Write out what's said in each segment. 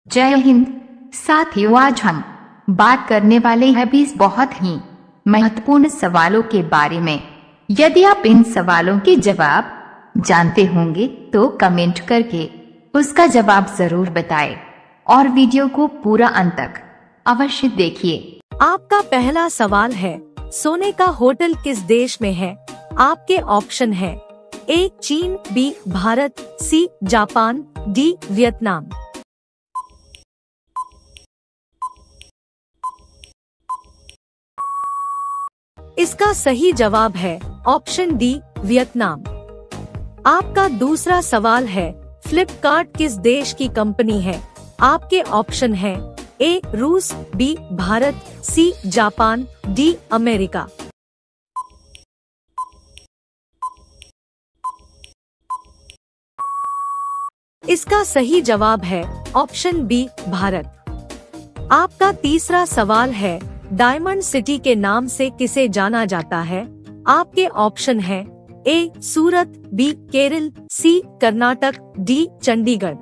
जय हिंद साथियों, आज हम बात करने वाले हैं 20 बहुत ही महत्वपूर्ण सवालों के बारे में। यदि आप इन सवालों के जवाब जानते होंगे तो कमेंट करके उसका जवाब जरूर बताएं और वीडियो को पूरा अंत तक अवश्य देखिए। आपका पहला सवाल है, सोने का होटल किस देश में है? आपके ऑप्शन है ए चीन, B Bharat, C Japan, D Vietnam. इसका सही जवाब है ऑप्शन डी वियतनाम। आपका दूसरा सवाल है, फ्लिपकार्ट किस देश की कंपनी है? आपके ऑप्शन है ए रूस, B Bharat, C Japan, D America. इसका सही जवाब है ऑप्शन बी भारत। आपका तीसरा सवाल है, डायमंड सिटी के नाम से किसे जाना जाता है? आपके ऑप्शन है A Surat, B Kerala, C Karnataka, D Chandigarh.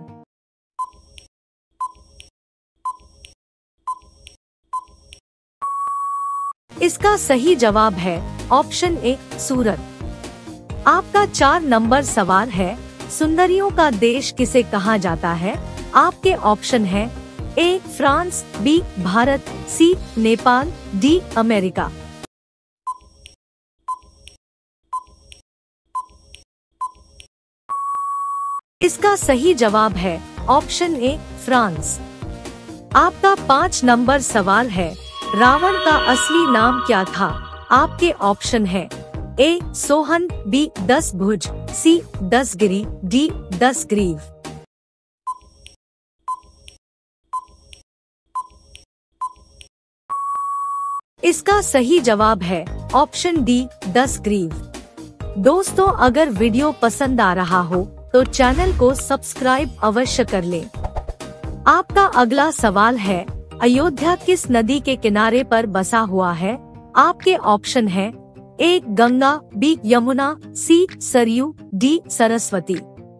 इसका सही जवाब है ऑप्शन ए सूरत। आपका 4 नंबर सवाल है, सुंदरियों का देश किसे कहा जाता है? आपके ऑप्शन है A France, B Bharat, C Nepal, D America. इसका सही जवाब है ऑप्शन ए फ्रांस। आपका 5 नंबर सवाल है, रावण का असली नाम क्या था? आपके ऑप्शन है ए सोहन, बी 10 भुज, सी 10 गिरी, डी 10 ग्रीव। इसका सही जवाब है ऑप्शन डी 10 ग्रीव। दोस्तों, अगर वीडियो पसंद आ रहा हो तो चैनल को सब्सक्राइब अवश्य कर लें। आपका अगला सवाल है, अयोध्या किस नदी के किनारे पर बसा हुआ है? आपके ऑप्शन है A Ganga, B Yamuna, C Saryu, D Saraswati.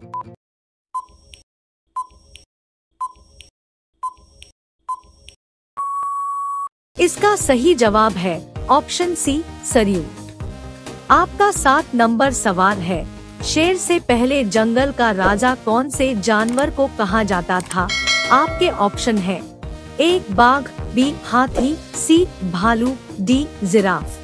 इसका सही जवाब है ऑप्शन सी सरयू। आपका 7 नंबर सवाल है, शेर से पहले जंगल का राजा कौन से जानवर को कहा जाता था? आपके ऑप्शन है ए बाघ, बी हाथी, सी भालू, डी जिराफ।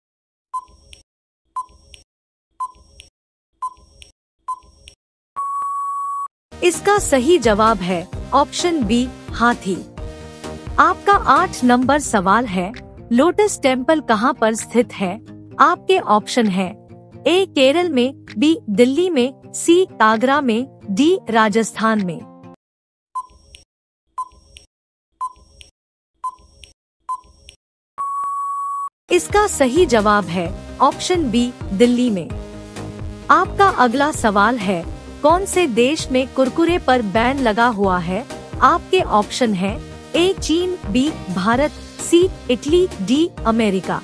इसका सही जवाब है ऑप्शन बी हाथी। आपका 8 नंबर सवाल है, लोटस टेम्पल कहाँ पर स्थित है? आपके ऑप्शन है ए केरल में, बी दिल्ली में, सी आगरा में, डी राजस्थान में। इसका सही जवाब है ऑप्शन बी दिल्ली में। आपका अगला सवाल है, कौन से देश में कुरकुरे पर बैन लगा हुआ है? आपके ऑप्शन है ए चीन, B Bharat, C Italy, D America.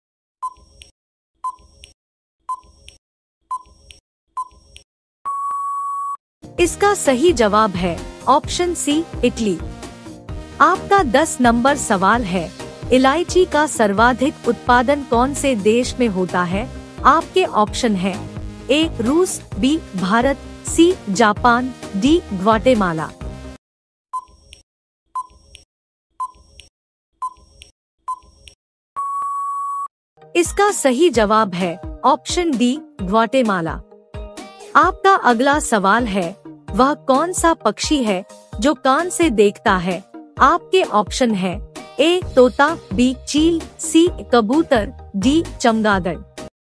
इसका सही जवाब है ऑप्शन सी इटली। आपका 10 नंबर सवाल है, इलायची का सर्वाधिक उत्पादन कौन से देश में होता है? आपके ऑप्शन है ए रूस, B Bharat, C Japan, D Guatemala. इसका सही जवाब है ऑप्शन डी ग्वाटेमाला। आपका अगला सवाल है, वह कौन सा पक्षी है जो कान से देखता है? आपके ऑप्शन है ए तोता, बी चील, सी कबूतर, डी चमगादड़।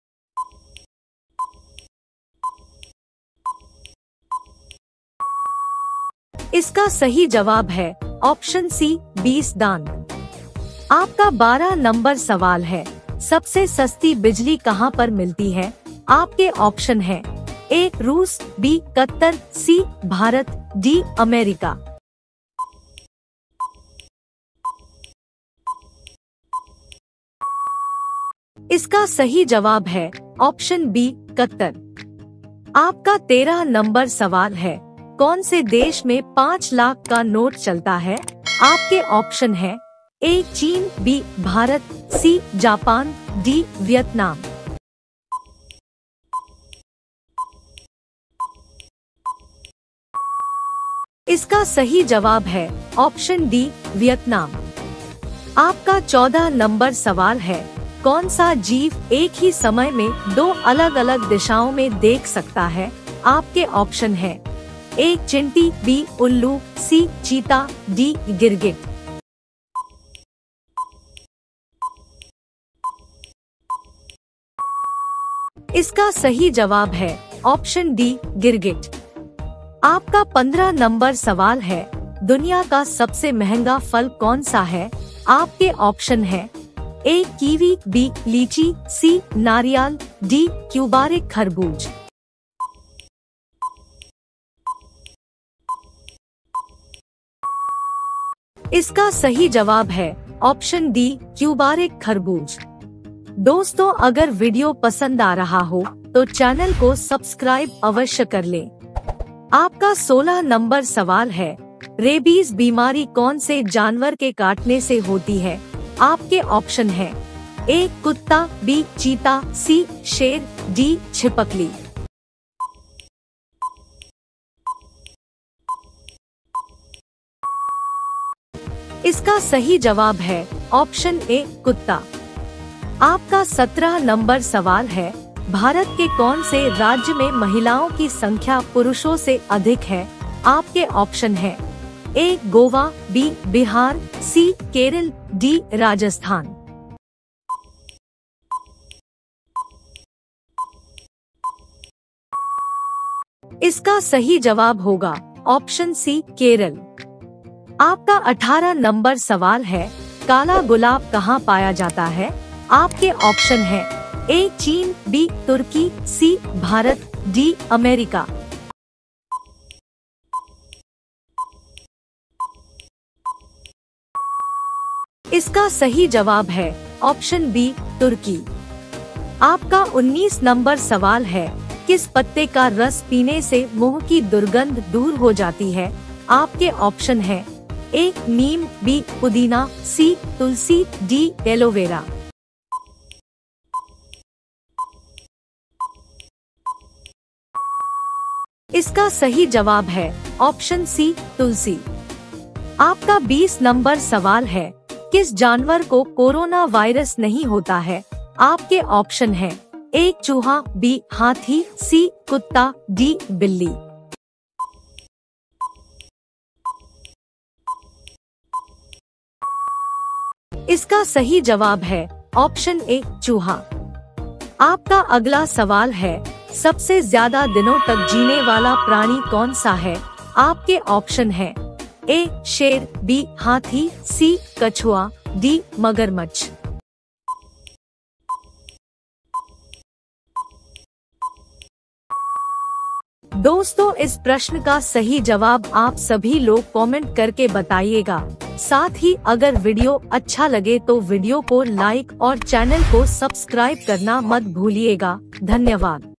इसका सही जवाब है ऑप्शन सी 20 दांत। आपका 12 नंबर सवाल है, सबसे सस्ती बिजली कहाँ पर मिलती है? आपके ऑप्शन है ए रूस, B Qatar, C Bharat, D America. इसका सही जवाब है ऑप्शन बी कतर। आपका 13 नंबर सवाल है, कौन से देश में 5 लाख का नोट चलता है? आपके ऑप्शन है ए चीन, B Bharat, C Japan, D Vietnam. इसका सही जवाब है ऑप्शन डी वियतनाम। आपका 14 नंबर सवाल है, कौन सा जीव एक ही समय में 2 अलग अलग दिशाओं में देख सकता है? आपके ऑप्शन है ए चिंटी, बी उल्लू, सी चीता, डी गिरगिट। इसका सही जवाब है ऑप्शन डी गिरगिट। आपका 15 नंबर सवाल है, दुनिया का सबसे महंगा फल कौन सा है? आपके ऑप्शन है ए कीवी, बी लीची, सी नारियल, डी क्यूबारिक खरबूज। इसका सही जवाब है ऑप्शन डी क्यूबारिक खरबूज। दोस्तों, अगर वीडियो पसंद आ रहा हो तो चैनल को सब्सक्राइब अवश्य कर लें। आपका 16 नंबर सवाल है, रेबीज बीमारी कौन से जानवर के काटने से होती है? आपके ऑप्शन है ए कुत्ता, बी चीता, सी शेर, डी छिपकली। इसका सही जवाब है ऑप्शन ए कुत्ता। आपका 17 नंबर सवाल है, भारत के कौन से राज्य में महिलाओं की संख्या पुरुषों से अधिक है? आपके ऑप्शन है A Goa, B Bihar, C Kerala, D Rajasthan. इसका सही जवाब होगा ऑप्शन सी केरल। आपका 18 नंबर सवाल है, काला गुलाब कहाँ पाया जाता है? आपके ऑप्शन है ए चीन, बी तुर्की, सी भारत, डी अमेरिका। इसका सही जवाब है ऑप्शन बी तुर्की। आपका 19 नंबर सवाल है, किस पत्ते का रस पीने से मुंह की दुर्गंध दूर हो जाती है? आपके ऑप्शन है ए नीम, बी पुदीना, सी तुलसी, डी एलोवेरा। इसका सही जवाब है ऑप्शन सी तुलसी। आपका 20 नंबर सवाल है, किस जानवर को कोरोना वायरस नहीं होता है? आपके ऑप्शन है ए चूहा, बी हाथी, सी कुत्ता, डी बिल्ली। इसका सही जवाब है ऑप्शन ए चूहा। आपका अगला सवाल है, सबसे ज्यादा दिनों तक जीने वाला प्राणी कौन सा है? आपके ऑप्शन है ए शेर, बी हाथी, सी कछुआ, डी मगरमच्छ। दोस्तों, इस प्रश्न का सही जवाब आप सभी लोग कमेंट करके बताइएगा। साथ ही अगर वीडियो अच्छा लगे तो वीडियो को लाइक और चैनल को सब्सक्राइब करना मत भूलिएगा। धन्यवाद।